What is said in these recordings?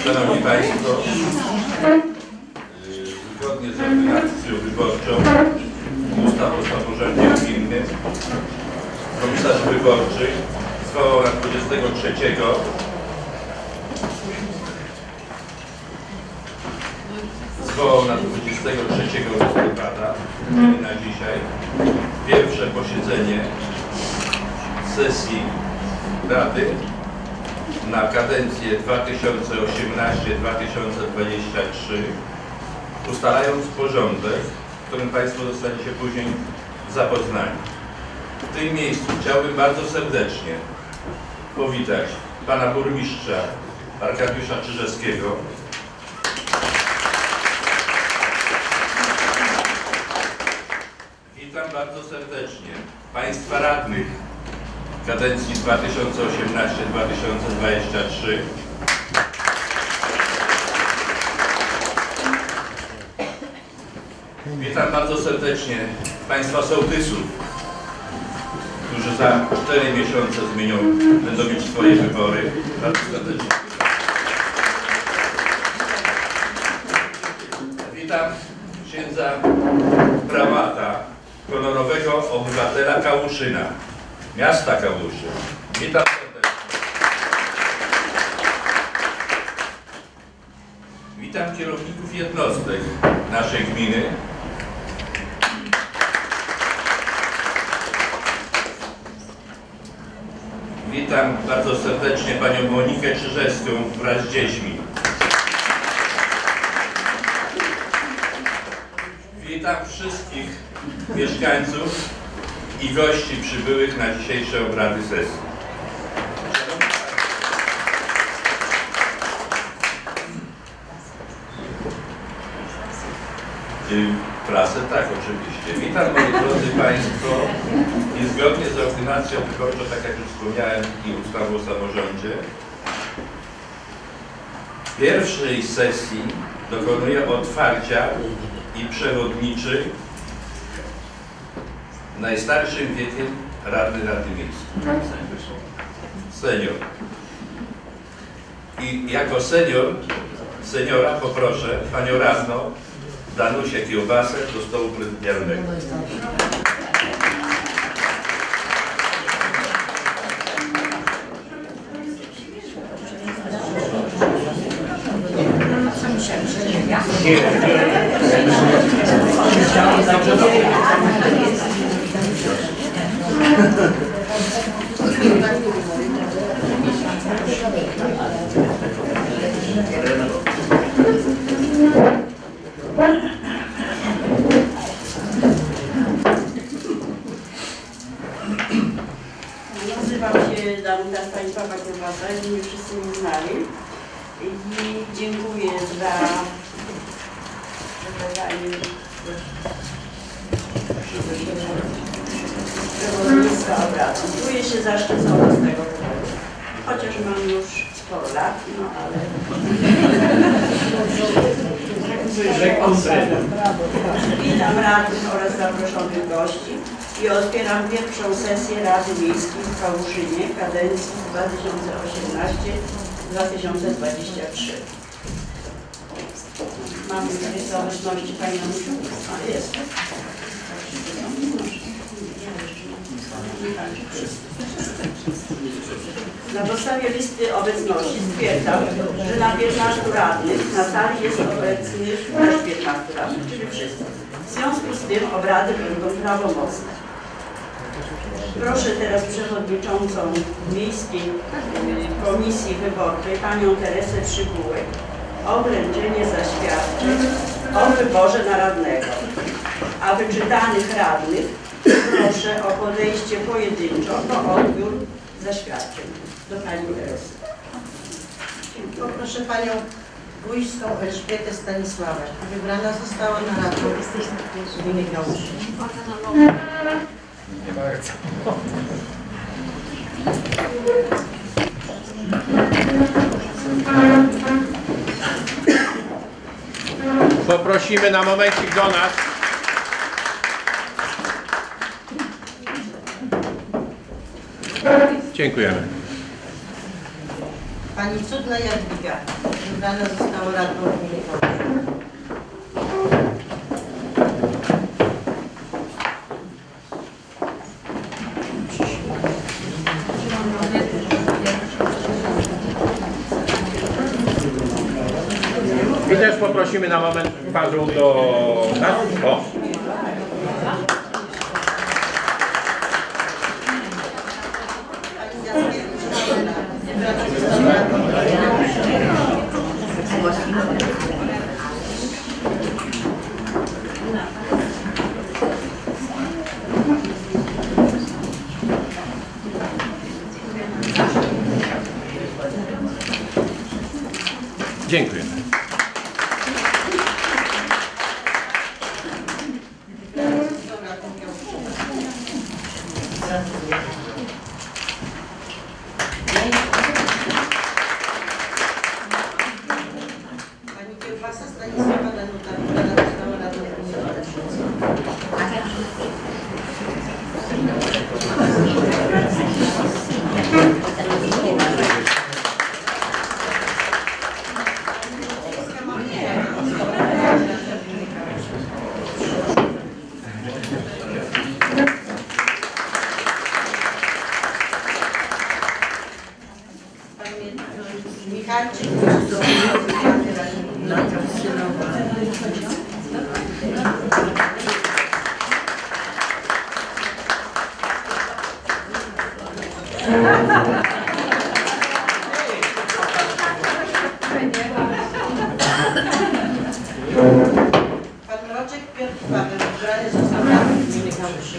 Szanowni Państwo, zgodnie z ordynacją wyborczą ustaw o samorządzie gminnym komisarz wyborczy zwołał na 23 listopada, czyli na dzisiaj, pierwsze posiedzenie sesji Rady na kadencję 2018-2023, ustalając porządek, w którym Państwo zostali się później zapoznani. W tym miejscu chciałbym bardzo serdecznie powitać Pana Burmistrza Arkadiusza Czyżewskiego, witam bardzo serdecznie Państwa radnych kadencji 2018-2023. Witam bardzo serdecznie Państwa sołtysów, którzy za 4 miesiące będą mieć swoje wybory. Bardzo serdecznie. Witam księdza prałata, honorowego obywatela Kałuszyna, miasta Kałuszyn. Witam serdecznie. Witam kierowników jednostek naszej gminy. Witam bardzo serdecznie Panią Monikę Czyżewską wraz z dziećmi. Witam wszystkich mieszkańców i gości przybyłych na dzisiejsze obrady sesji. Prasę, tak, oczywiście. Witam, moi drodzy Państwo, i zgodnie z ordynacją wyborczą, tak jak już wspomniałem, i ustawą o samorządzie, pierwszej sesji dokonuje otwarcia i przewodniczy najstarszym wiekiem radny Rady Miejskiej. Senior. I jako seniora poproszę Panią radną Danusię Kiełbasę do stołu prezydialnego. Nazywam się Danuta Stanisława Kiełbasa, mnie wszyscy mnie znali i dziękuję za przekazanie przewodnictwa obrad. Czuję się zaszczycona z tego powodu, chociaż mam już sporo lat, no ale... Witam radnych oraz zaproszonych gości i otwieram pierwszą sesję Rady Miejskiej w Kałuszynie kadencji 2018-2023. Mamy tutaj z obecności Pani Anusiu? Jest. Na podstawie listy obecności stwierdzam, że na 15 radnych na sali jest obecnych też 15 radnych, czyli wszyscy. W związku z tym obrady będą prawomocne. Proszę teraz przewodniczącą Miejskiej Komisji Wyborczej, Panią Teresę Przybułek, o wręczenie zaświadczeń o wyborze na radnego. A wyczytanych radnych proszę o podejście pojedynczo do odbiór zaświadczeń. Do Pani Teresy. Poproszę Panią Wójską Elżbietę Stanisławę. Wybrana została na radną gminy Kałuszyn. Nie bardzo. Poprosimy na momencik do nas. Dziękujemy. Pani Cudna Jadwiga. wybrana została radną gminy Kałuszyk. I też poprosimy na moment paru do nas. O. Dziękuję. Pani Kiełbasa Stanisława Danuta, wybrana została radną gminy Oleszyce. Michalczyk, pan Mroczek Piotr Paweł, wybrany został radnym gminy Kałuszyk.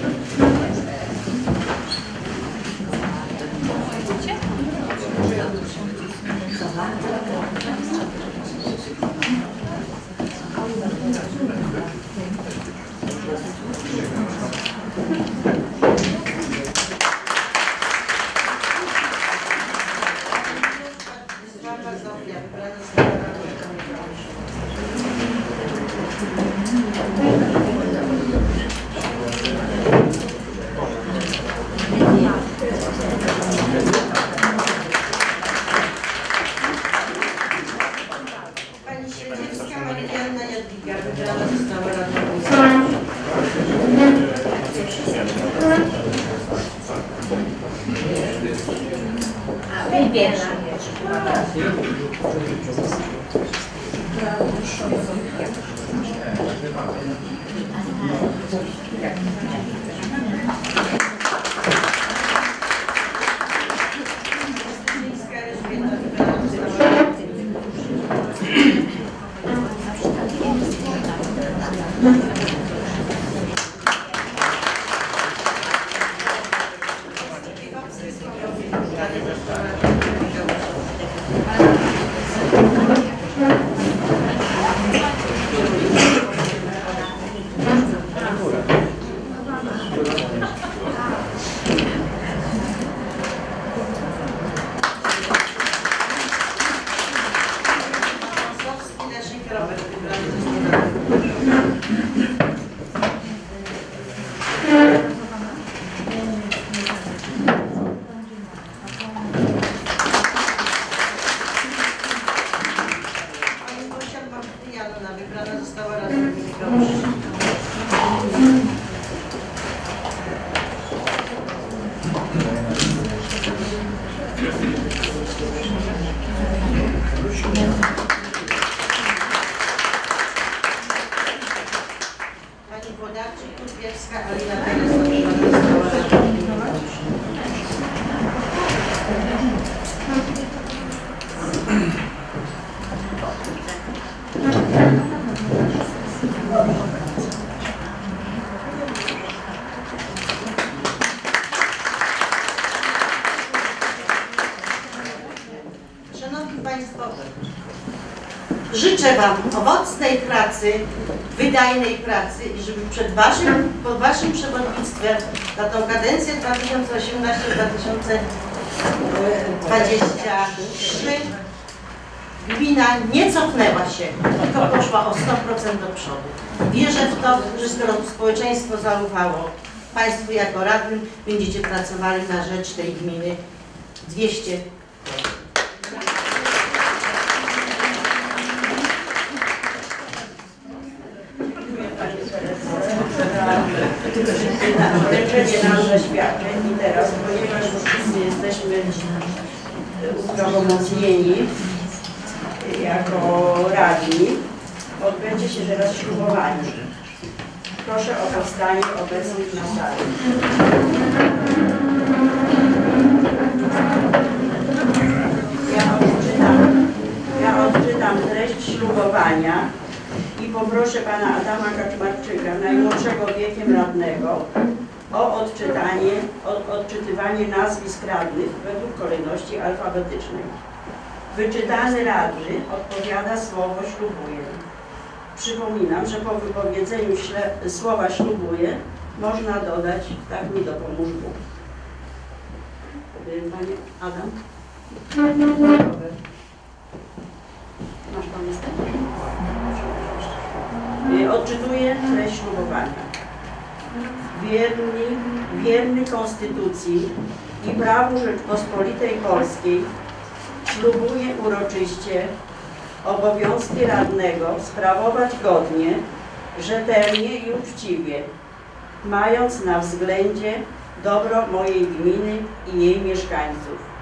Pani Śledziewska Maryjana Jadwiga, wybrana została radną gminy. Wybrana została radną gminy Kałuszyk. Pani Włodarczyk-Kutwiewska Alina Teresa, wybrana została radną gminy Kałuszyk. Szanowni Państwo, życzę Wam owocnej pracy, wydajnej pracy i żeby pod Waszym przewodnictwem na tą kadencję 2018-2023 gmina nie cofnęła się, tylko poszła o 100% do przodu. Wierzę w to, że skoro społeczeństwo zaufało Państwu jako radnym, będziecie pracowali na rzecz tej gminy 200%. wręczenie nam zaświadczeń i teraz, ponieważ już wszyscy jesteśmy uprawomocnieni jako radni, odbędzie się teraz ślubowanie. Proszę o powstanie obecnych na sali. Ja odczytam treść ślubowania i poproszę pana Adama Kaczmarczyka, najmłodszego wiekiem radnego, o odczytywanie nazwisk radnych według kolejności alfabetycznej. Wyczytany radny odpowiada słowo ślubuję. Przypominam, że po wypowiedzeniu słowa ślubuję można dodać tak mi dopomóż Bóg. Panie Adam? Masz pan listę? Odczytuję treść ślubowania. Wierny Konstytucji i prawu Rzeczpospolitej Polskiej ślubuję uroczyście obowiązki radnego sprawować godnie, rzetelnie i uczciwie, mając na względzie dobro mojej gminy i jej mieszkańców.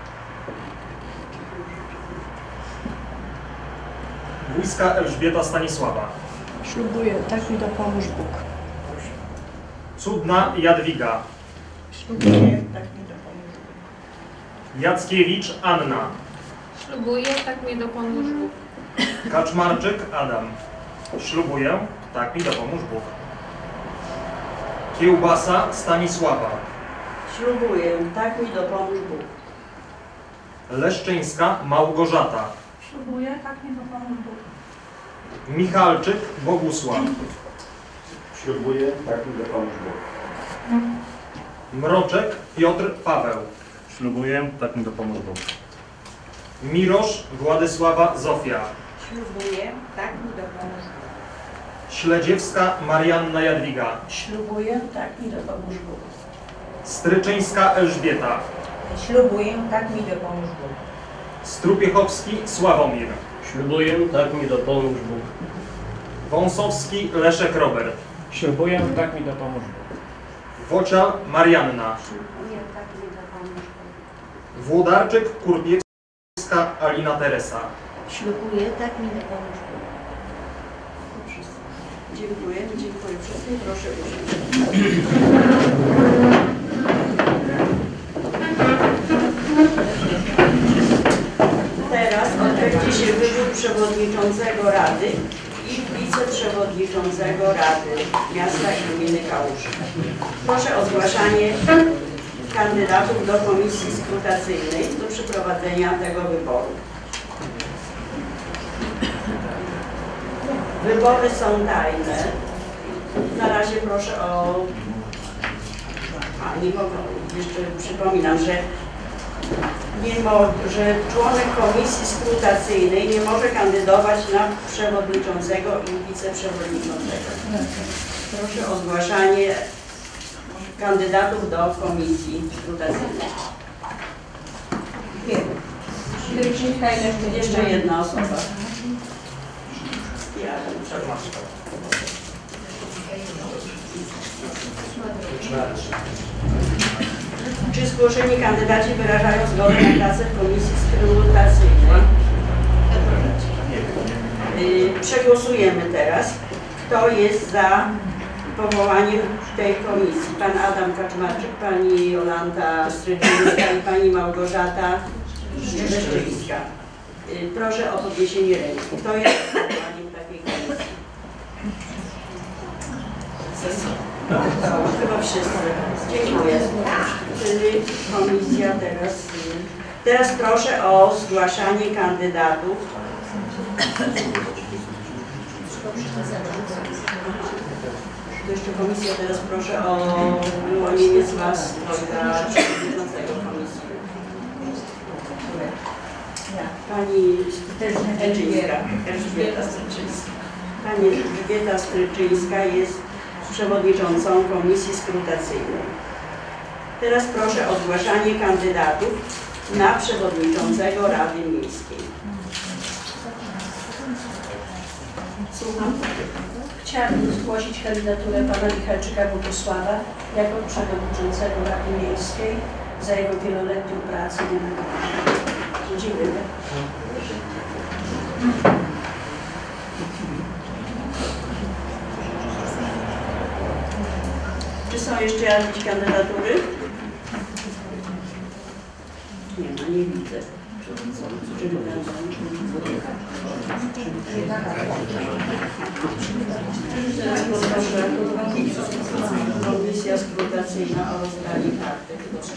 Bujska Elżbieta Stanisława. Ślubuję, tak mi dopomóż Bóg. Cudna Jadwiga. Ślubuję, tak mi dopomóż Bóg. Jackiewicz Anna. Ślubuję, tak mi dopomóż Bóg. Kaczmarczyk Adam. Ślubuję, tak mi dopomóż Bóg. Kiełbasa Stanisława. Ślubuję, tak mi dopomóż Bóg. Leszczyńska Małgorzata. Ślubuję, tak mi dopomóż Bóg. Michalczyk Bogusław. Ślubuję, tak mi dopomóż Bóg. Mroczek Piotr Paweł. Ślubuję, tak mi dopomóż Bóg. Mirosz Władysława Zofia. Ślubuję, tak mi dopomóż Bóg. Śledziewska Marianna Jadwiga. Ślubuję, tak mi dopomóż Bóg. Stryczyńska Elżbieta. Ślubuję, tak mi dopomóż Bóg. Strupiechowski Sławomir. Ślubuję, tak mi dopomóż Bóg. Wąsowski Leszek Robert. Ślubuję, tak mi dopomóż Bóg. Wocial Marianna. Ślubuję, tak mi dopomóż Bóg. Włodarczyk Kurpiewska Alina Teresa. Ślubuję, tak mi dopomóż Bóg. Dziękuję wszystkim. Proszę usiąść. Teraz odbędzie się wybór przewodniczącego Rady i wiceprzewodniczącego Rady Miasta i Gminy Kałusz. Proszę o zgłaszanie kandydatów do komisji skrutacyjnej do przeprowadzenia tego wyboru. Wybory są tajne. Na razie proszę o... Jeszcze przypominam, że że członek komisji skrutacyjnej nie może kandydować na przewodniczącego i wiceprzewodniczącego. Proszę o zgłaszanie kandydatów do komisji skrutacyjnej. Jeszcze jedna osoba. Ja Czy zgłoszeni kandydaci wyrażają zgodę na pracę w komisji skrutacyjnej? Przegłosujemy teraz. Kto jest za powołaniem tej komisji? Pan Adam Kaczmarczyk, pani Jolanta Stryczyńska i pani Małgorzata Leszczyńska. Proszę o podniesienie ręki. Kto jest za powołaniem takiej komisji? Chyba wszyscy. Dziękuję. Czyli komisja teraz proszę o zgłaszanie kandydatów. To jeszcze komisja, teraz proszę o wyłonienie z Was dla przewodniczącego komisji. Pani Elżbieta Stryczyńska. Pani Elżbieta Stryczyńska jest przewodniczącą komisji skrutacyjnej. Teraz proszę o zgłaszanie kandydatów na przewodniczącego Rady Miejskiej. Słucham. Chciałabym zgłosić kandydaturę pana Michalczyka Bogusława jako przewodniczącego Rady Miejskiej za jego wieloletnią pracę. Dziękuję. Czy są jeszcze jakieś kandydatury? Nie ma, nie widzę. Teraz poproszę komisja skrutacyjna o rozdanie karty.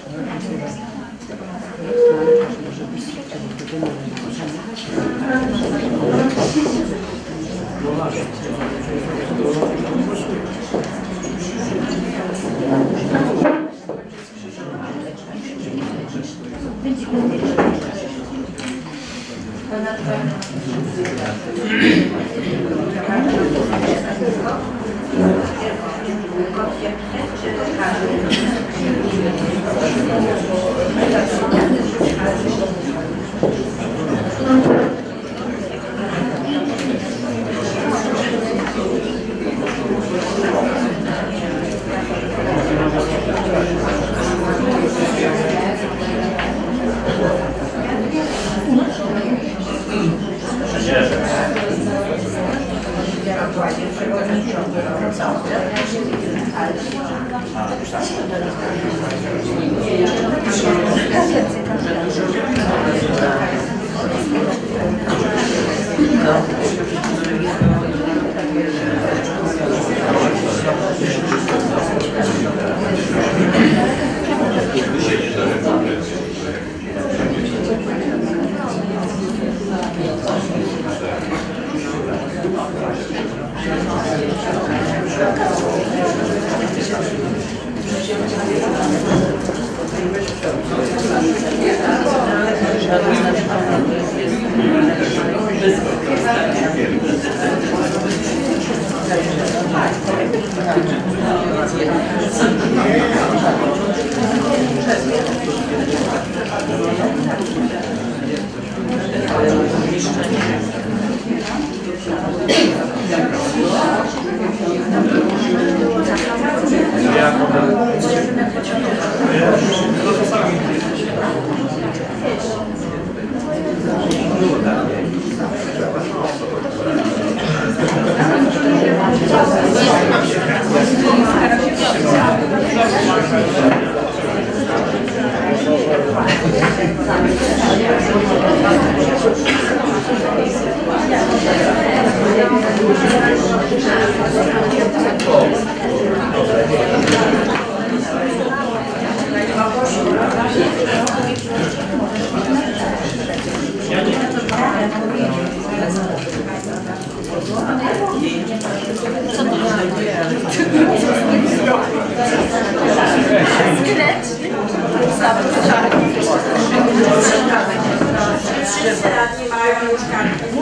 Wszyscy radni mają już kartki.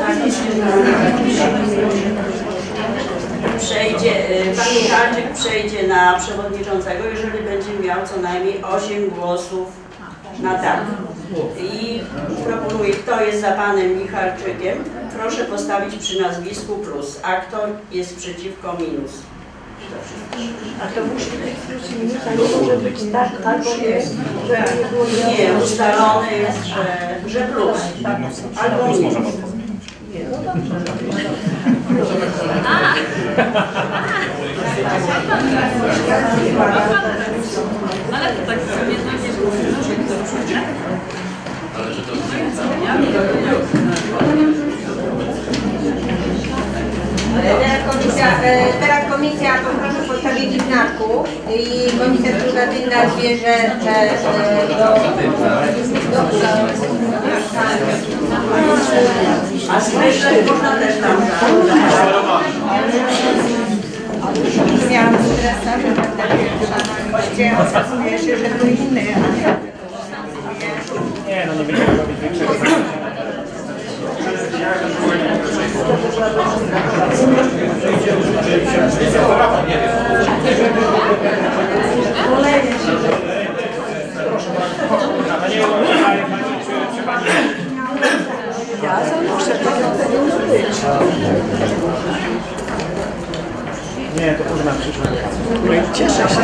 Pan Michalczyk przejdzie na przewodniczącego, jeżeli będzie miał co najmniej 8 głosów na tak. I proponuję, kto jest za panem Michalczykiem, proszę postawić przy nazwisku plus, a kto jest przeciwko minus. A to musi być plus i minus, a nie może być tak, albo jest, że nie było... Nie, ustalone jest, że plus, albo minus. Ale to tak sobie Teraz komisja poproszę postawienie znaku i komisja skrutacyjna bierze A skreślać można też tam. Miałam stresa, że właściwie okazuje się, że to inny, Nie, no nie będziemy robić większego zagrożenia. Ja Nie, to późna przyszłość. Cieszę się.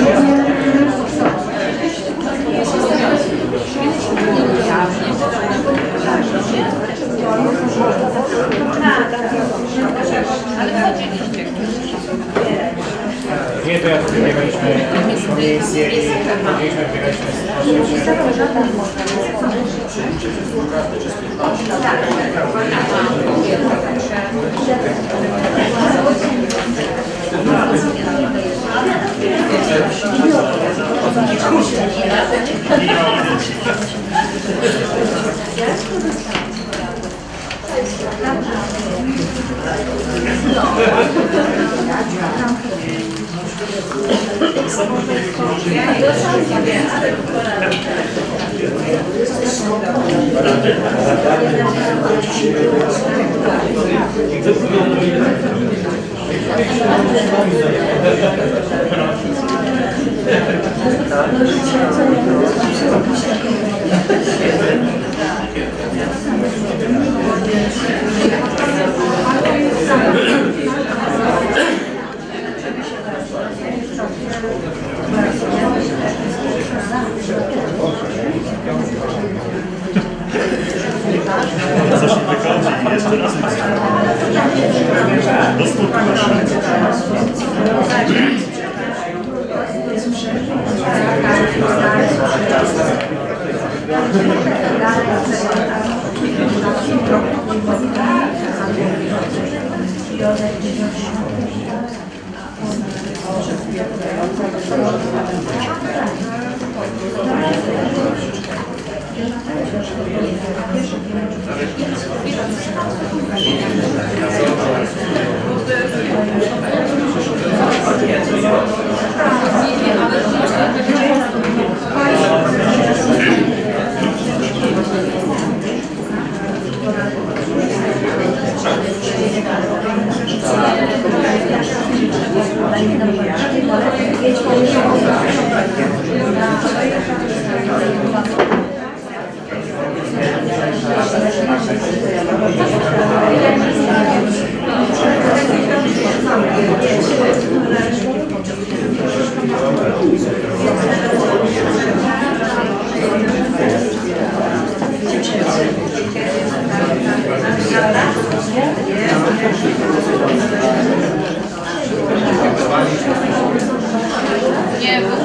Nie, to jak biegaliśmy po miejscu i biegaliśmy Coś mi wychodzi i jeszcze raz do Nie, bo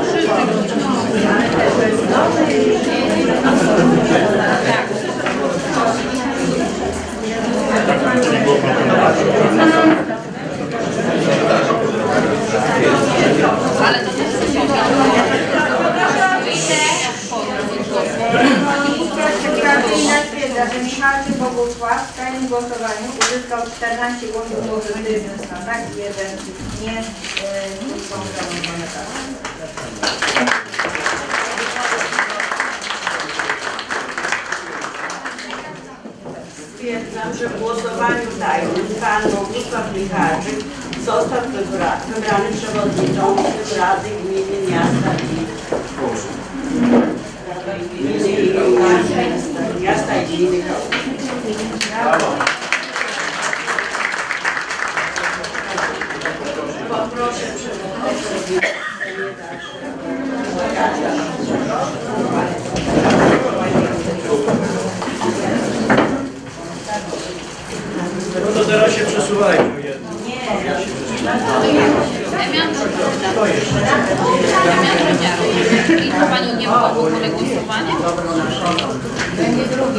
ale to też Katarzyna stwierdza, że Michał Bogusław w tajnym głosowaniu uzyskał 14 głosów pozytywnych, a tak jeden nie są zanotowane. Stwierdzam, że w głosowaniu tajnym pan Bogusław Michalczyk został wybrany przewodniczącym Rady Gminy Miasta i Gminy Poproszę przewodniczącego. No to teraz się przesuwają. I to pani nie mogła w ogóle głosowania? Będzie drugi.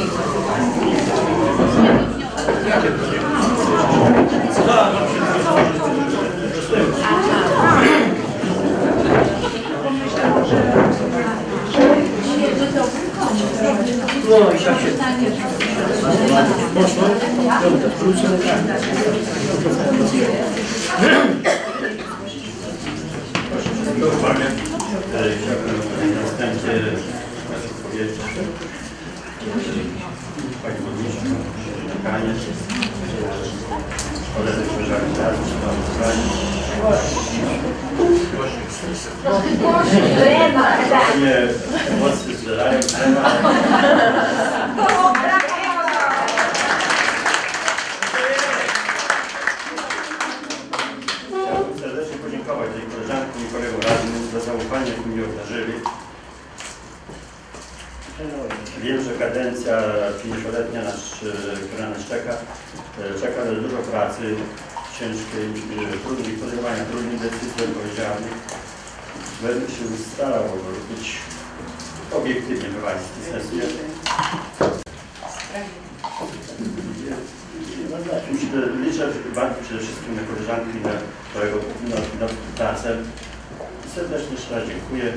No i tak się poszło. Dobra, wrócę. Chciałbym następnie powiedzieć, Pani Burmistrzu, czekanie, koledzy organizacji, nie, emocje zżerają temat. czeka dużo pracy ciężkiej, trudnych, podejmowania trudnych decyzji odpowiedzialnych. Będę się starał być obiektywnie prowadzić tę sesję. Liczę bardzo przede wszystkim na koleżanki, na pracę. Serdecznie jeszcze raz dziękuję.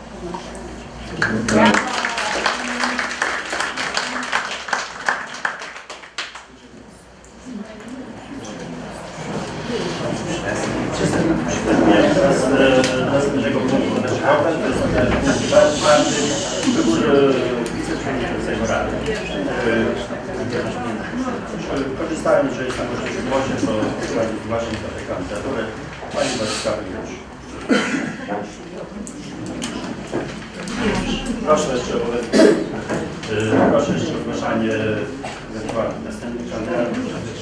Teraz następnego punktu naszego obrad to jest wybór wiceprzewodniczącego Sejmu Rady. Korzystając, że jest na możliwość głosie, to właśnie tę kandydaturę. Pani Władysława już. Proszę jeszcze o zgłaszanie ewentualnych następnych kandydatów.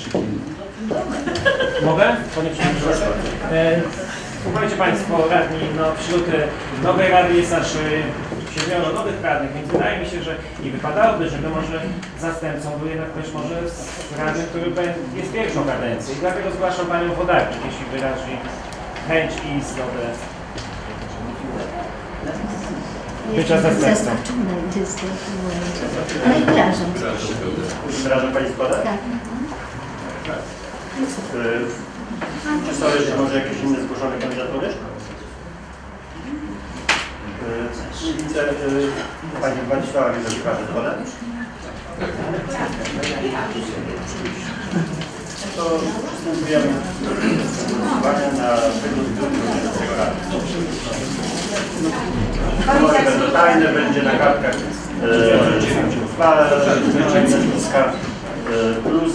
Mogę? Panie Przewodniczący. Słuchajcie Państwo, radni, wśród nowej rady jest aż 7 nowych radnych, więc wydaje mi się, że nie wypadałoby, żeby może zastępcą był jednak ktoś może z radnych, który jest pierwszą kadencję. I dlatego zgłaszam Panią Wodarczyk, jeśli wyrazi chęć i zgodę bycia zastępcą. Ale wyrażam. Wyraża Pani zgodę? Tak. Czy są jeszcze może jakieś inne zgłoszone kandydatury? Nie widzę. Pani Władysława wyraża zgodę? To przystępujemy do głosowania na wybór tego rady. Głosowanie będą tajne, będzie na kartkach nazwiska plus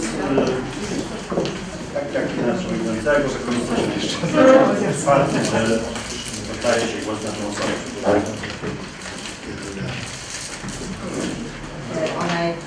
tak jak na przewodniczącego, że komisja jest czwarty, że oddaje się głos na tą osobę. Ona jest...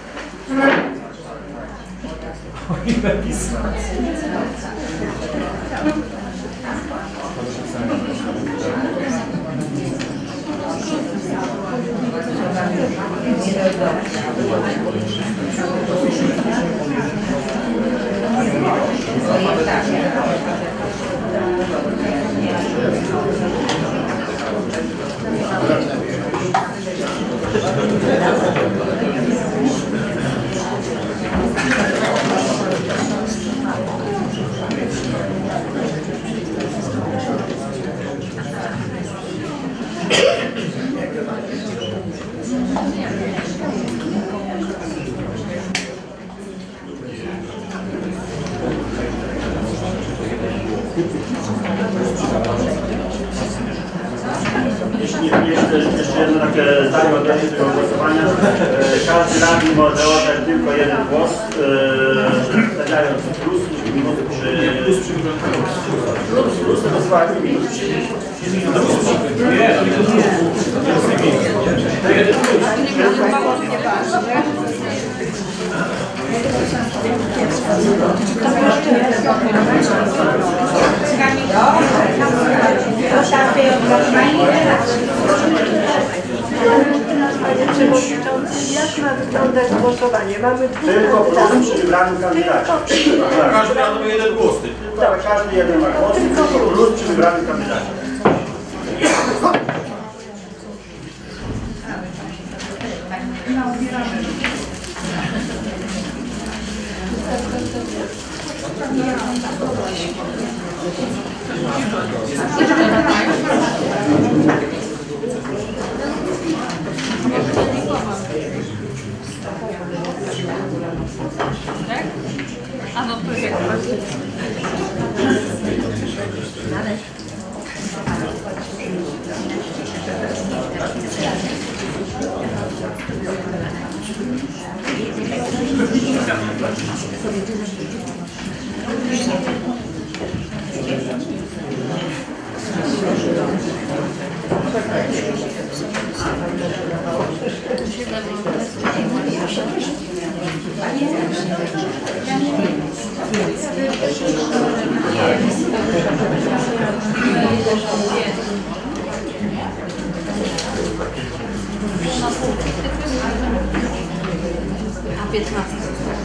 Jeszcze jedno takie zdanie odnośnie tego głosowania. Każdy radny może oddać tylko jeden głos, stawiając plus przy... Plus to zwalnie minus. Panie Przewodniczący, jak ma wyglądać głosowanie? Mamy tylko plus przy wybranym kandydacie. Każdy ma jeden głos. Tak, każdy jeden ma głos, tylko plus przy wybranym kandydacie. Tak? A no to jak A 15.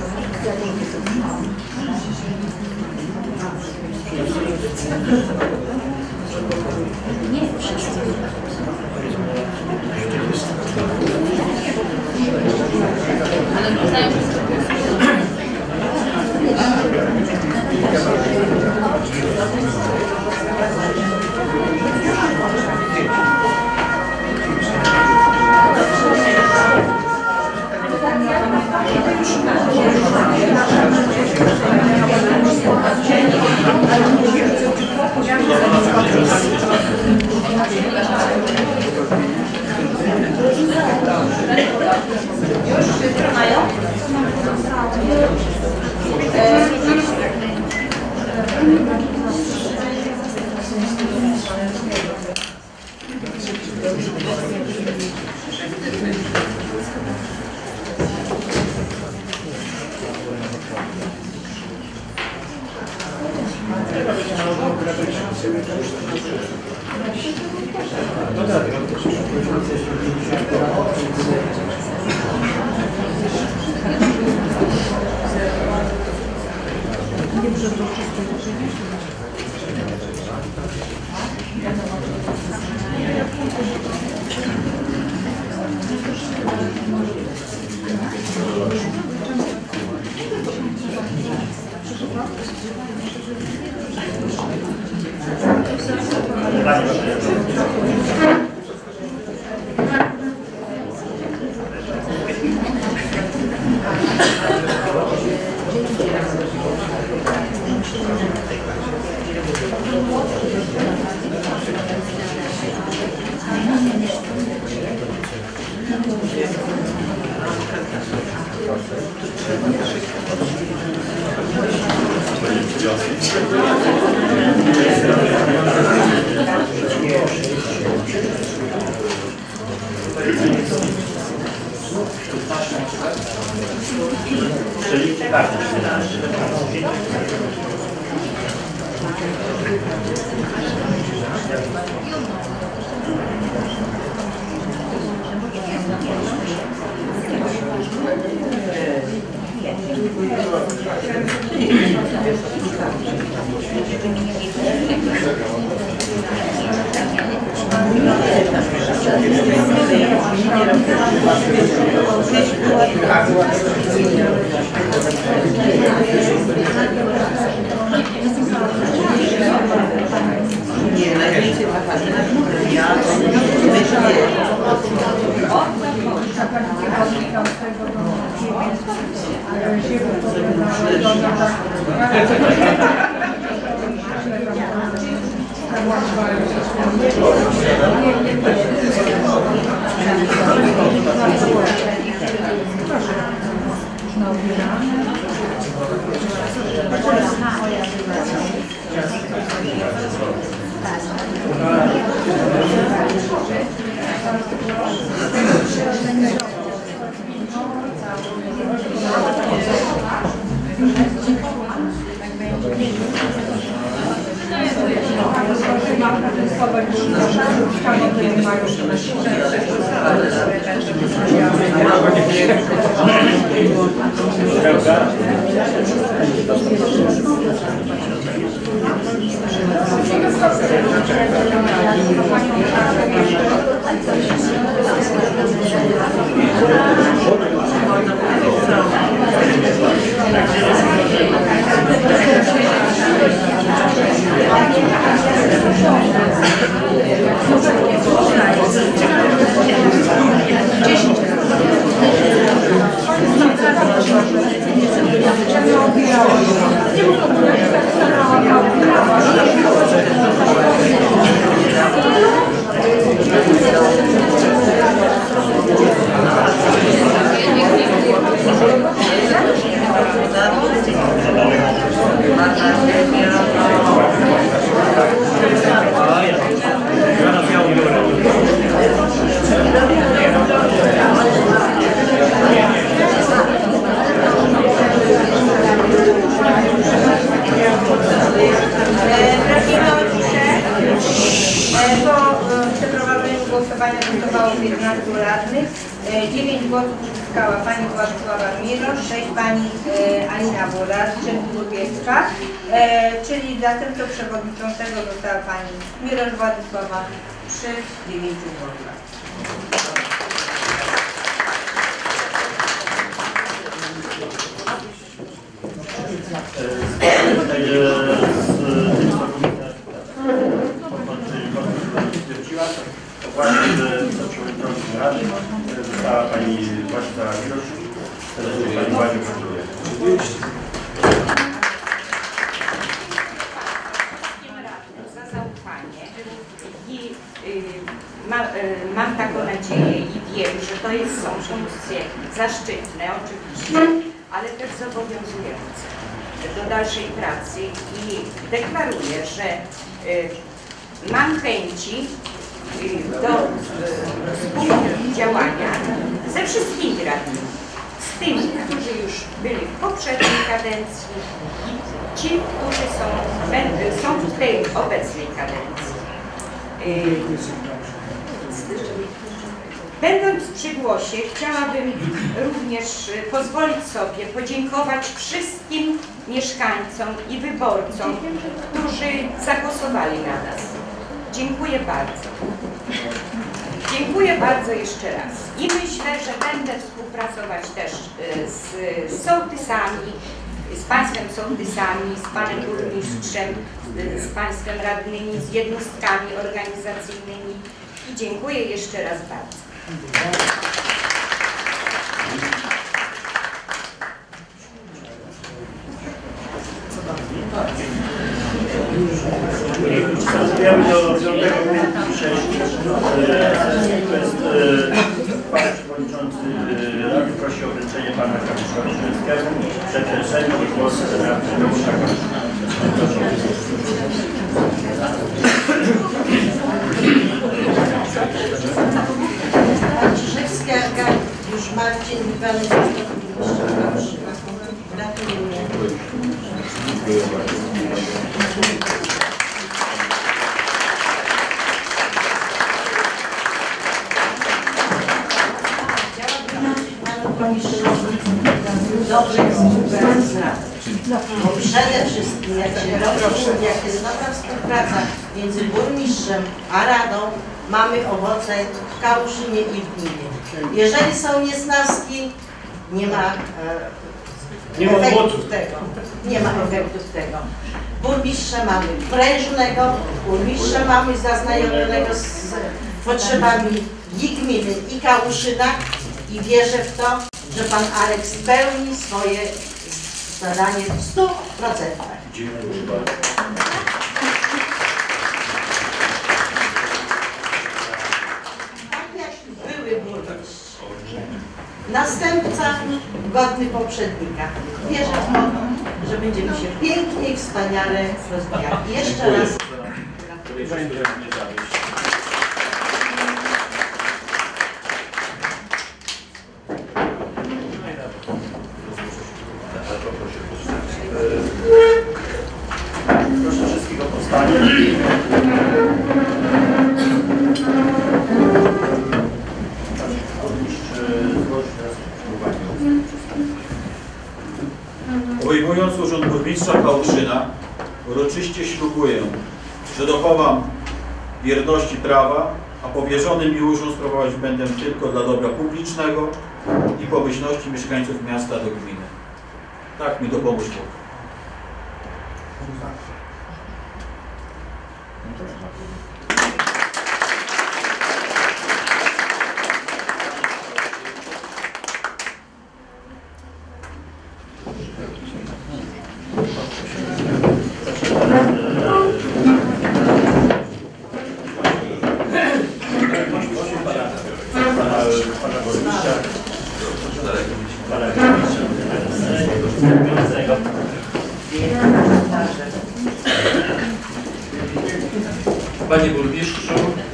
głosowania głosowało 15 radnych. 9 głosów uzyskała pani Władysława Mirosz, 6 pani Ania Miało radczym Burmistrza, czyli zastępcą przewodniczącego została pani Mirosz Władysława przy 9 głosach. Właśnie, że przewodniczącą Rady została pani Władysława Mirosz. Pani Władziu, gratuluję. Za zaufanie i mam taką nadzieję i wiem, że to są funkcje zaszczytne oczywiście, ale też zobowiązujące do dalszej pracy i deklaruję, że mam chęci do współdziałania ze wszystkimi radnymi, z tymi, którzy już byli w poprzedniej kadencji i ci, którzy są w tej obecnej kadencji. Będąc przy głosie, chciałabym również pozwolić sobie podziękować wszystkim mieszkańcom i wyborcom, którzy zagłosowali na nas. Dziękuję bardzo. Dziękuję bardzo jeszcze raz. I myślę, że będę współpracować też z sołtysami, z państwem sołtysami, z panem burmistrzem, z państwem radnymi, z jednostkami organizacyjnymi. I dziękuję jeszcze raz bardzo. Przystępujemy do 5. punktu 6. To jest pan przewodniczący Rady prosi o wręczenie pana Kamisza Szymskiego przed Sejmem i głos Rady Kamisza. Pan Czyżewski, już Marcin wybrany został. Gratuluję. Dobrej współpracy z Radą. Bo przede wszystkim, jak jest dobra współpraca między burmistrzem a Radą, mamy owoce w Kałuszynie i w gminie. Jeżeli są niesnaski, nie ma efektów tego. Nie ma efektów tego. Burmistrza mamy prężnego, burmistrza mamy zaznajomionego z potrzebami i gminy, i Kałuszyna i wierzę w to, że pan Aleks spełni swoje zadanie w 100%. Dziękuję bardzo. Tak jak były burmistrz, następca godny poprzednika. Wierzę w to, że będziemy się pięknie i wspaniale rozwijali. I jeszcze raz gratuluję. Proszę wszystkich o powstanie. Obejmując urząd burmistrza Kałuszyna, uroczyście ślubuję, że dochowam wierności prawa, a powierzony mi urząd sprawować będę tylko dla dobra publicznego i pomyślności mieszkańców miasta do gminy. Tak mi dopomóż Bóg. Panie Burmistrzu,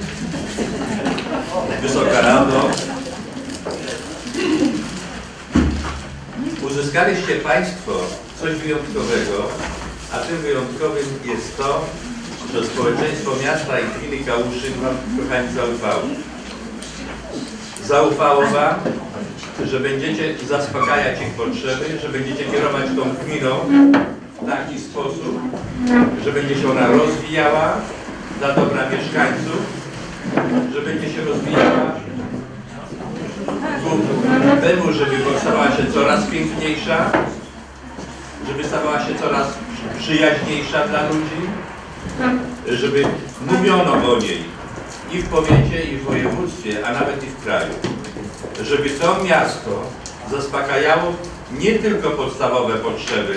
Wysoka Rado, uzyskaliście Państwo coś wyjątkowego, a tym wyjątkowym jest to, że społeczeństwo miasta i gminy Kałuszyn Wam kochani zaufało. Zaufało Wam że będziecie zaspokajać ich potrzeby, że będziecie kierować tą gminą w taki sposób, że będzie się ona rozwijała dla dobra mieszkańców, że będzie się rozwijała ku temu, żeby stawała się coraz piękniejsza, żeby stawała się coraz przyjaźniejsza dla ludzi, żeby mówiono o niej i w powiecie, i w województwie, a nawet i w kraju. Żeby to miasto zaspokajało nie tylko podstawowe potrzeby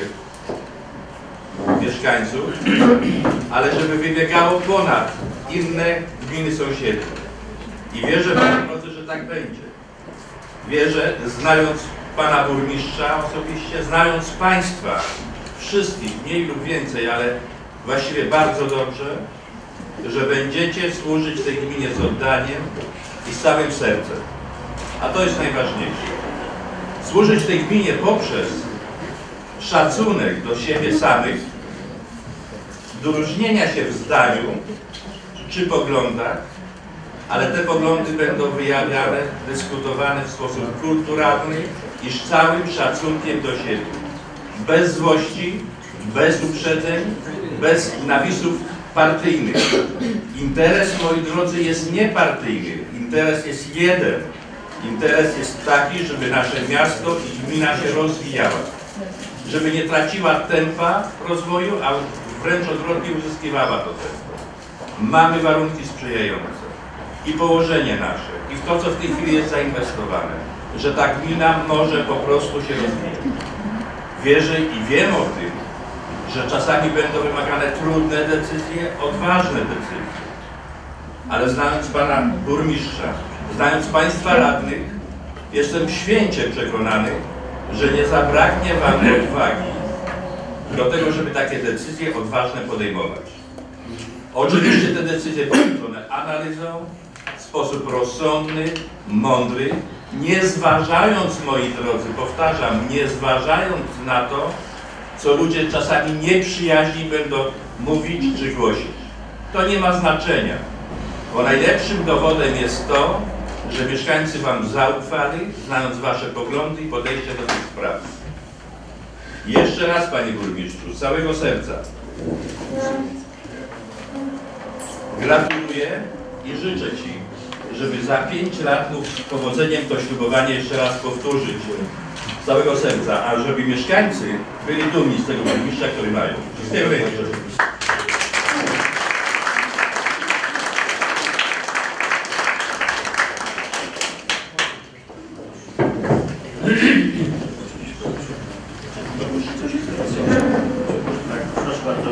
mieszkańców, ale żeby wybiegało ponad inne gminy sąsiednie. I wierzę, moi drodzy, że tak będzie. Wierzę, znając pana burmistrza osobiście, znając państwa, wszystkich, mniej lub więcej, ale właściwie bardzo dobrze, że będziecie służyć tej gminie z oddaniem i z całym sercem. A to jest najważniejsze. Służyć tej gminie poprzez szacunek do siebie samych, do różnienia się w zdaniu czy poglądach, ale te poglądy będą wyjawiane, dyskutowane w sposób kulturalny i z całym szacunkiem do siebie. Bez złości, bez uprzedzeń, bez nawisów partyjnych. Interes, moi drodzy, jest niepartyjny. Interes jest jeden. Interes jest taki, żeby nasze miasto i gmina się rozwijała. Żeby nie traciła tempa rozwoju, a wręcz odwrotnie uzyskiwała to tempo. Mamy warunki sprzyjające. I położenie nasze, i w to, co w tej chwili jest zainwestowane, że ta gmina może po prostu się rozwijać. Wierzę i wiem o tym, że czasami będą wymagane trudne decyzje, odważne decyzje. Ale znając pana burmistrza, znając państwa radnych, jestem święcie przekonany, że nie zabraknie wam odwagi do tego, żeby takie decyzje odważne podejmować. Oczywiście te decyzje połączone analizą, w sposób rozsądny, mądry, nie zważając, moi drodzy, powtarzam, nie zważając na to, co ludzie czasami nieprzyjaźni będą mówić czy głosić. To nie ma znaczenia, bo najlepszym dowodem jest to, że mieszkańcy wam zaufali, znając wasze poglądy i podejście do tych spraw. Jeszcze raz, panie burmistrzu, z całego serca gratuluję i życzę ci, żeby za 5 lat mógł z powodzeniem to ślubowanie jeszcze raz powtórzyć z całego serca, a żeby mieszkańcy byli dumni z tego burmistrza, który mają. Wszystkiego najlepszego. Proszę bardzo,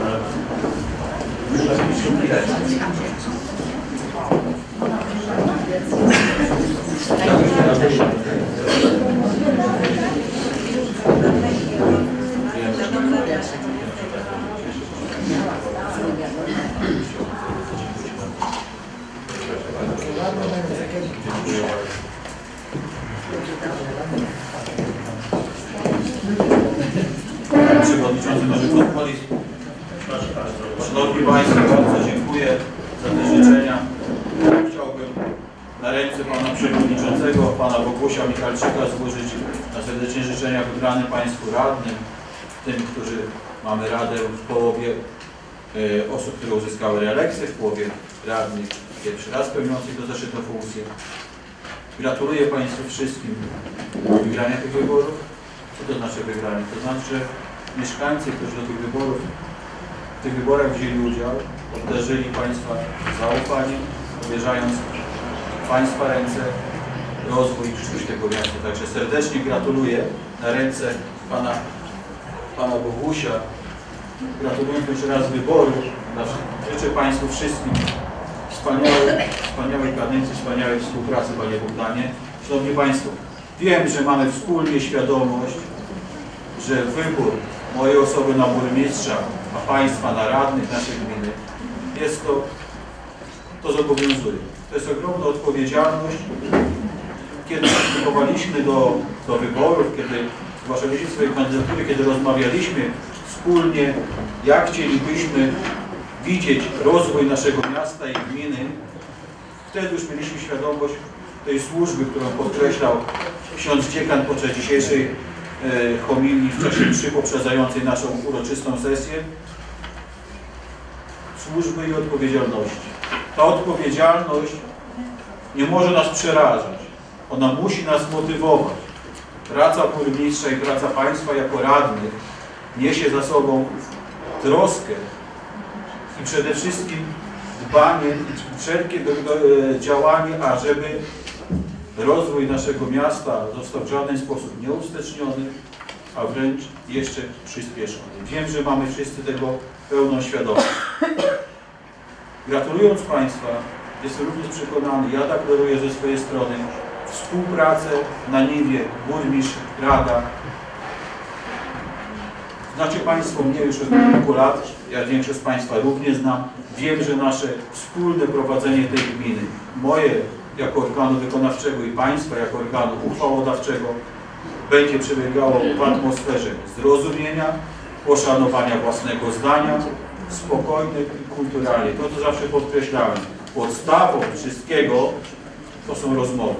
Panie Przewodniczący, może pozwolić? Szanowni Państwo, bardzo dziękuję za te życzenia. Chciałbym na ręce Pana Przewodniczącego, Pana Bogusia Michalczyka złożyć na serdecznie życzenia wybranym Państwu radnym, tym, którzy mamy radę w połowie osób, które uzyskały reelekcję, w połowie radnych pierwszy raz pełniących to zaszczytną funkcję. Gratuluję Państwu wszystkim wygrania tych wyborów. Co to znaczy wygranie? To znaczy, że mieszkańcy, którzy do tych wyborów, w tych wyborach wzięli udział, obdarzyli Państwa zaufaniem, powierzając w Państwa ręce rozwój i przyszłość tego miasta. Także serdecznie gratuluję na ręce Pana Bogusia. Gratuluję jeszcze raz wyboru. Życzę Państwu wszystkim wspaniałej kadencji, wspaniałej współpracy, Panie Bogdanie. Szanowni Państwo, wiem, że mamy wspólnie świadomość, że wybór mojej osoby na burmistrza, a Państwa na radnych naszej gminy, jest to zobowiązuje. To jest ogromna odpowiedzialność. Kiedy przystępowaliśmy do wyborów, kiedy zgłaszaliśmy swoje kandydatury, kiedy rozmawialiśmy wspólnie, jak chcielibyśmy widzieć rozwój naszego miasta i gminy, wtedy już mieliśmy świadomość tej służby, którą podkreślał ksiądz dziekan podczas dzisiejszej homilii w czasie mszy poprzedzającej naszą uroczystą sesję. Służby i odpowiedzialności. Ta odpowiedzialność nie może nas przerażać. Ona musi nas motywować. Praca burmistrza i praca państwa jako radnych niesie za sobą troskę i przede wszystkim dbanie, wszelkie działanie, ażeby rozwój naszego miasta został w żaden sposób nie uwsteczniony, a wręcz jeszcze przyspieszony. Wiem, że mamy wszyscy tego pełną świadomość. Gratulując Państwa, jestem również przekonany, ja deklaruję ze swojej strony współpracę na niwie burmistrz, rada. Znacie Państwo mnie już od kilku lat, ja większość z Państwa również znam. Wiem, że nasze wspólne prowadzenie tej gminy, moje jako organu wykonawczego i Państwa jako organu uchwałodawczego, będzie przebiegało w atmosferze zrozumienia, poszanowania własnego zdania, spokojnie i kulturalnie. To, co zawsze podkreślałem, podstawą wszystkiego to są rozmowy.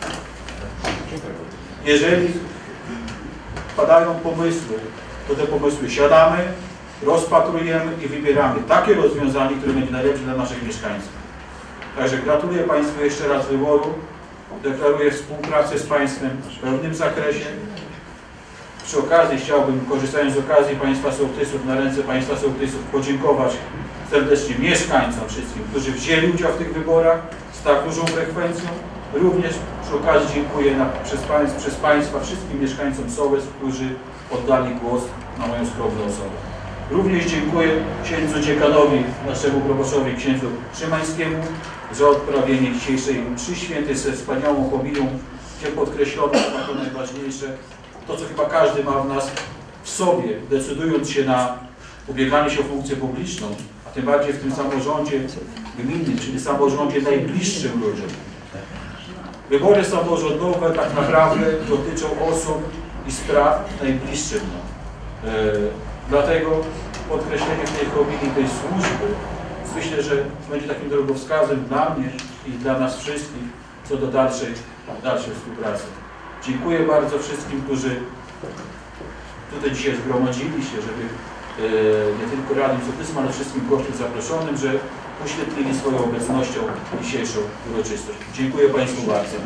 Jeżeli padają pomysły, to te pomysły siadamy, rozpatrujemy i wybieramy takie rozwiązanie, które będzie najlepsze dla naszych mieszkańców. Także gratuluję Państwu jeszcze raz wyboru. Deklaruję współpracę z Państwem w pełnym zakresie. Przy okazji chciałbym, korzystając z okazji Państwa sołtysów, na ręce Państwa sołtysów podziękować serdecznie mieszkańcom wszystkim, którzy wzięli udział w tych wyborach z tak dużą frekwencją. Również przy okazji dziękuję przez Państwa wszystkim mieszkańcom Sołec, którzy oddali głos na moją skromną osobę. Również dziękuję księdzu dziekanowi, naszemu proboszczowi, księdzu Szymańskiemu, za odprawienie dzisiejszej mszy świętej ze wspaniałą homilią, gdzie podkreślono to najważniejsze, to co chyba każdy ma w nas w sobie, decydując się na ubieganie się o funkcję publiczną, a tym bardziej w tym samorządzie gminnym, czyli samorządzie najbliższym ludziom. Wybory samorządowe tak naprawdę dotyczą osób i spraw najbliższym nam. Dlatego podkreślenie w tej homilii, tej służby, myślę, że będzie takim drogowskazem dla mnie i dla nas wszystkich co do dalszej współpracy. Dziękuję bardzo wszystkim, którzy tutaj dzisiaj zgromadzili się, żeby nie tylko radnym sołtysem, ale wszystkim gościom zaproszonym, że uświetnili swoją obecnością dzisiejszą uroczystość. Dziękuję Państwu bardzo.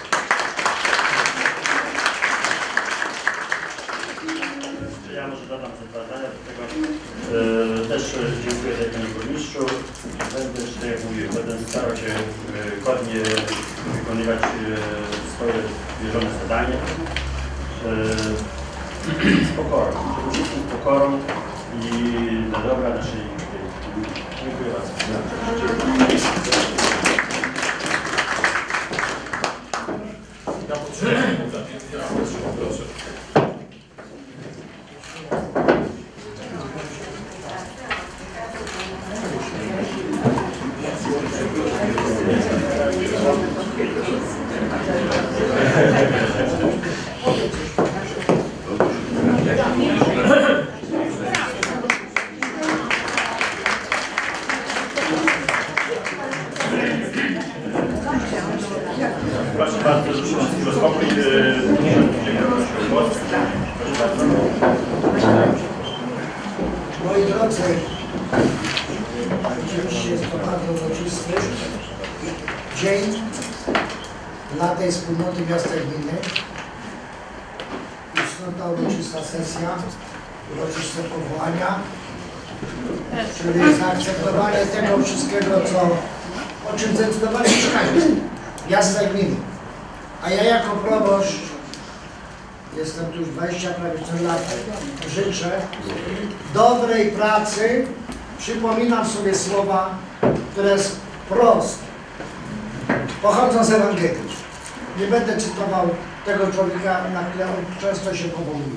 Ja może dodam te dwa zdania do tego. Też dziękuję Panie Burmistrzu. Będę, tak jak mówię, będę starał się godnie wykonywać swoje wierzone zadanie. Z pokorą, przede wszystkim z pokorą i dla dobra naszej gminy. Dziękuję bardzo. Proszę. Proszę bardzo, proszę spokój. Moi drodzy, oczywiście jest to bardzo uroczysty dzień dla tej wspólnoty miasta gminy. Jest to uroczysta sesja, uroczyste powołania, czyli zaakceptowanie tego wszystkiego, o czym zdecydowali mieszkańcy miasta i gminy. A ja jako proboszcz, jestem tu już 20 prawie 4 lata, życzę dobrej pracy. Przypominam sobie słowa, które wprost pochodzą z Ewangelii. Nie będę cytował tego człowieka, na którego często się powołuje.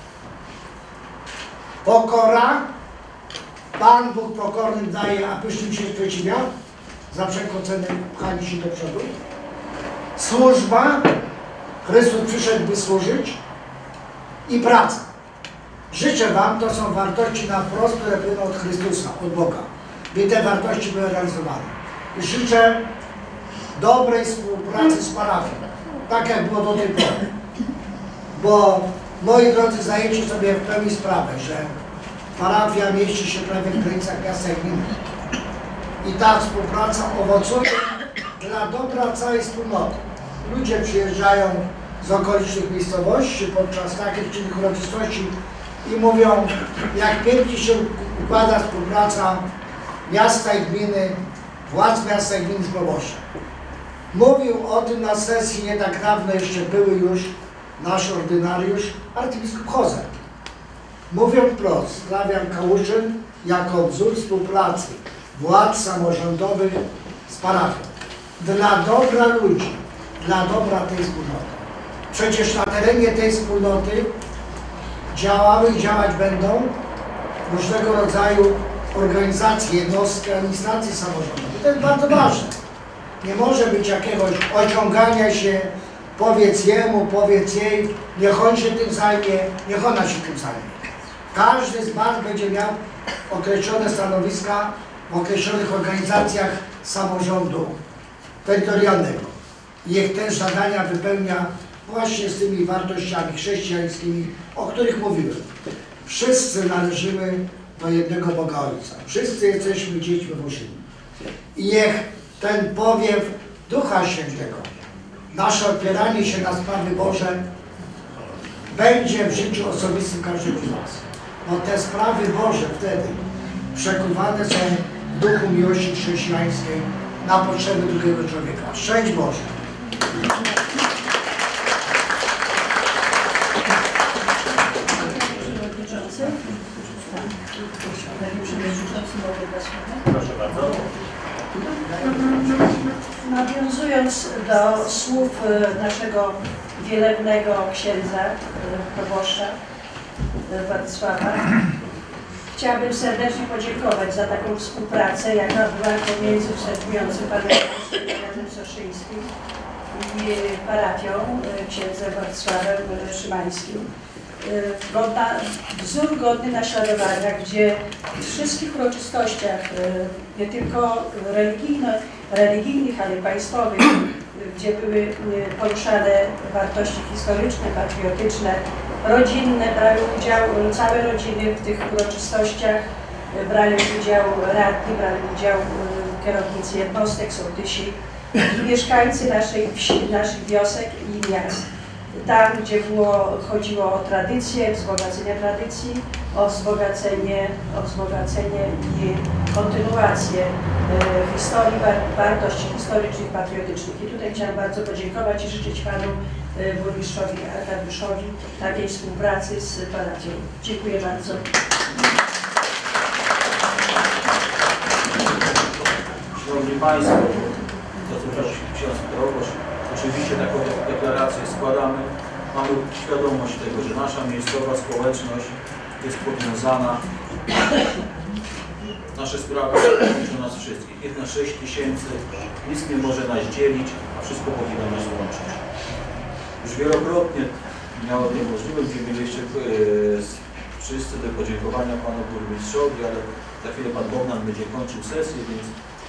Pokora, Pan Bóg pokornym daje, a pysznym się sprzeciwia, za wszelką cenę pchanie się do przodu. Służba, Chrystus przyszedł, by służyć, i praca. Życzę Wam, to są wartości na wprost, które płyną od Chrystusa, od Boga, by te wartości były realizowane. I życzę dobrej współpracy z parafią, tak jak było do tej pory. Bo moi drodzy, zdajecie sobie w pełni sprawę, że parafia mieści się prawie w granicach miasta i gminy. I ta współpraca owocuje dla dobra całej wspólnoty. Ludzie przyjeżdżają z okolicznych miejscowości podczas takich czy innych uroczystości i mówią, jak pięknie się układa współpraca miasta i gminy, władz miasta i gminy z proboszczem. Mówił o tym na sesji nie tak dawno, jeszcze były już nasz ordynariusz, arcybiskup Chozer. Mówią wprost, Slawian Kałuszyn jako wzór współpracy władz samorządowych z parafią. Dla dobra ludzi, dla dobra tej wspólnoty. Przecież na terenie tej wspólnoty działały i działać będą różnego rodzaju organizacje, jednostki administracji samorządowej. To jest bardzo ważne. Nie może być jakiegoś ociągania się, powiedz jemu, powiedz jej, niech on się tym zajmie, niech ona się tym zajmie. Każdy z was będzie miał określone stanowiska w określonych organizacjach samorządu terytorialnego. I niech te zadania wypełnia właśnie z tymi wartościami chrześcijańskimi, o których mówiłem. Wszyscy należymy do jednego Boga Ojca. Wszyscy jesteśmy dziećmi Bożymi. I niech ten powiew Ducha Świętego, nasze opieranie się na sprawy Boże będzie w życiu osobistym każdego z nas. Bo te sprawy Boże wtedy przekuwane są w duchu miłości chrześcijańskiej na potrzeby drugiego człowieka. Szczęść Boże! Proszę bardzo. Nawiązując do słów naszego wielebnego księdza, proboszcza Władysława, chciałabym serdecznie podziękować za taką współpracę, jaka była pomiędzy wstępującym panem Janem Soszyńskim i parafią księdzem Władysławem Szymańskim. Wzór godny naśladowania, gdzie w wszystkich uroczystościach, nie tylko religijnych, ale państwowych, gdzie były poruszane wartości historyczne, patriotyczne, rodzinne, brały udział całe rodziny w tych uroczystościach, brali udział radni, brali udział kierownicy jednostek, sołtysi, mieszkańcy naszej wsi, naszych wiosek i miast. Tam, gdzie chodziło o tradycję, wzbogacenie tradycji, o wzbogacenie i kontynuację historii, wartości historycznych, patriotycznych. I tutaj chciałam bardzo podziękować i życzyć panu burmistrzowi Arkadiuszowi takiej współpracy z parafią. Dziękuję bardzo. Szanowni Państwo, to co prosił ksiądz proboszcz, oczywiście taką deklarację składamy. Mamy świadomość tego, że nasza miejscowa społeczność jest powiązana. Nasze sprawy dotyczą nas wszystkich. Jest nas 6 tysięcy, nic nie może nas dzielić, a wszystko powinno nas łączyć. Już wielokrotnie miało to możliwość, gdzie byliście wszyscy do podziękowania panu burmistrzowi, ale za chwilę pan Bogdan będzie kończył sesję, więc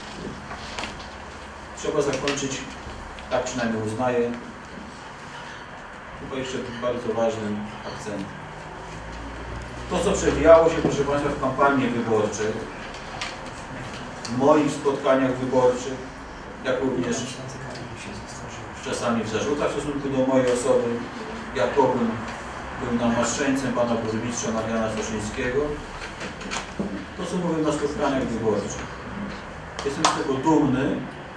trzeba zakończyć, tak przynajmniej uznaję, chyba jeszcze bardzo ważnym akcentem. To, co przewijało się, proszę Państwa, w kampanii wyborczej, w moich spotkaniach wyborczych, jak również czasami w zarzutach w stosunku do mojej osoby, jakobym był namaszczeńcem pana burmistrza Jana Soszyńskiego, to, co mówię na spotkaniach wyborczych. Jestem z tego dumny,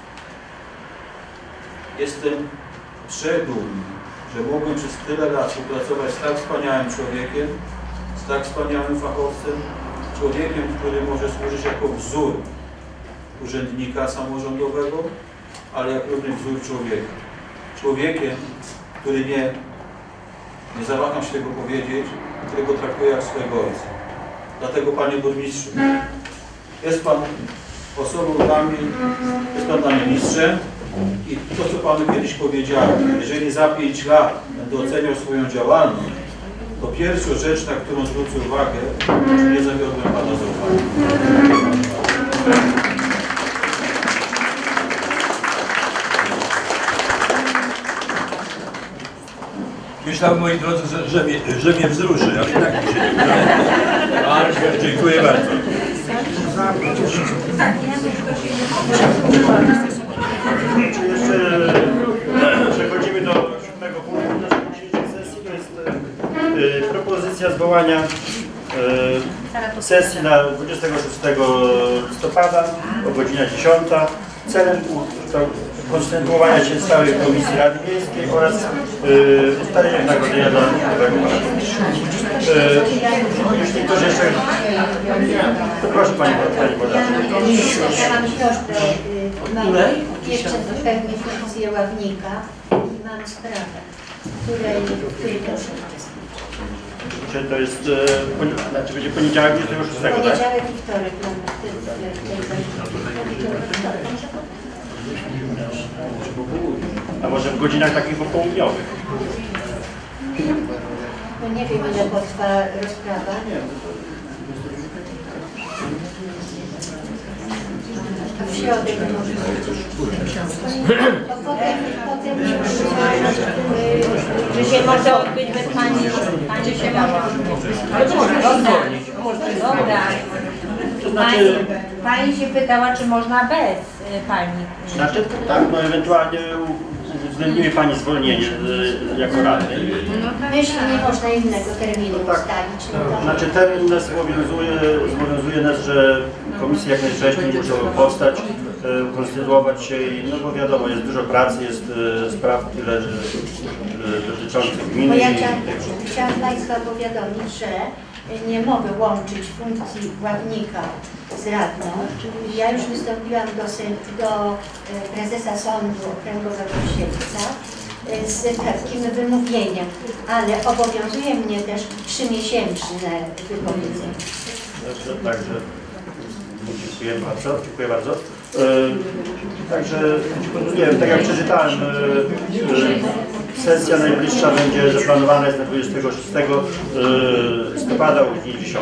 jestem przedumny, że mogłem przez tyle lat współpracować z tak wspaniałym człowiekiem, z tak wspaniałym fachowcem, człowiekiem, który może służyć jako wzór urzędnika samorządowego, ale jak również wzór człowieka. Człowiekiem, który nie zawaham się tego powiedzieć, którego traktuję jak swojego ojca. Dlatego, panie burmistrzu, jest pan osobą dla mnie, jest pan dla mnie mistrzem i to, co panu kiedyś powiedziałem, jeżeli za 5 lat będę oceniał swoją działalność, to pierwsza rzecz, na którą zwrócę uwagę, że nie zawiodłem pana zaufania. myślałem, moi drodzy, że mnie wzruszy, ale i tak mi się nie udało. Dziękuję bardzo. Czy jeszcze przechodzimy do 7. punktu naszej dzisiejszej sesji, to jest propozycja zwołania sesji na 26 listopada o godzinie 10 celem konstytuowania się stałej Komisji Rady Miejskiej oraz ustalenia nagrodzenia dla nowego pana burmistrza. Jeśli ktoś jeszcze... To proszę Pani Bożena. Ja mam prośbę, jeszcze pełnię funkcję ławnika i mam sprawę, której proszę uczestniczyć. Czy to jest, znaczy będzie poniedziałek 26, tak? Poniedziałek i wtorek mam A może w godzinach takich popołudniowych? No nie wiem, ile potrwa rozprawa. A w środek może potem że się może odbyć bez pani się Pani się pytała, czy można bez pani. Znaczy, tak, no ewentualnie uwzględnimy Pani zwolnienie jako radny. Jeśli nie można innego terminu ustalić. Znaczy termin nas zobowiązuje nas, że komisje jak najwcześniej muszą powstać, konstytuować się i no bo wiadomo, jest dużo pracy, jest spraw tyle, że dotyczących gminy. Bo ja chciałam Państwa powiadomić, że nie mogę łączyć funkcji ławnika z radną. Ja już wystąpiłam do prezesa Sądu Okręgowego w Siedlcach z takim wymówieniem, ale obowiązuje mnie też 3-miesięczne wypowiedzenie. Także dziękuję bardzo. Także nie wiem, tak jak przeczytałem, sesja najbliższa będzie zaplanowana jest na 26 listopada o godzinie 10.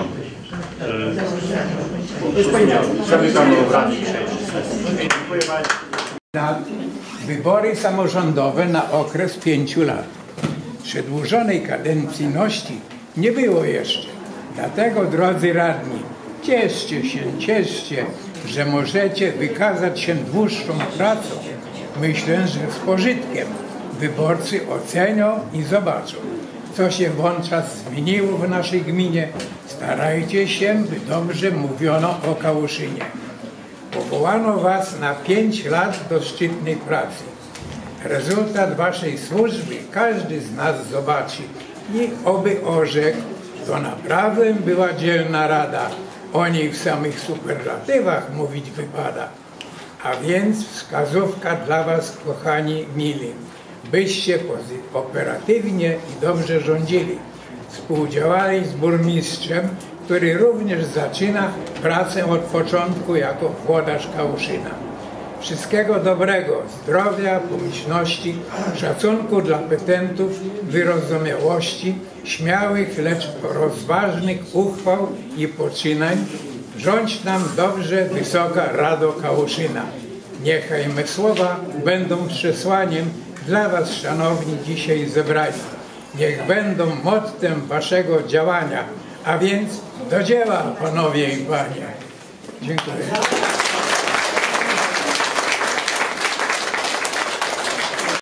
Zamykamy obrady dzisiejszej sesji. Dziękuję bardzo. Wybory samorządowe na okres 5 lat. Przedłużonej kadencyjności nie było jeszcze. Dlatego, drodzy radni, cieszcie, że możecie wykazać się dłuższą pracą. Myślę, że z pożytkiem. Wyborcy ocenią i zobaczą, co się włącza zmieniło w naszej gminie. Starajcie się, by dobrze mówiono o Kałuszynie. Powołano Was na 5 lat do szczytnej pracy. Rezultat Waszej służby każdy z nas zobaczy i oby orzekł, to naprawdę była dzielna rada. O niej w samych superlatywach mówić wypada. A więc wskazówka dla Was, kochani mili, byście operatywnie i dobrze rządzili. Współdziałali z burmistrzem, który również zaczyna pracę od początku jako włodarz Kałuszyna. Wszystkiego dobrego, zdrowia, pomyślności, szacunku dla petentów, wyrozumiałości, śmiałych, lecz rozważnych uchwał i poczynań. Rządź nam dobrze, Wysoka Rado Kałuszyna. Niechaj me słowa będą przesłaniem dla Was, szanowni, dzisiaj zebrani. Niech będą mottem Waszego działania, a więc do dzieła, panowie i panie. Dziękuję.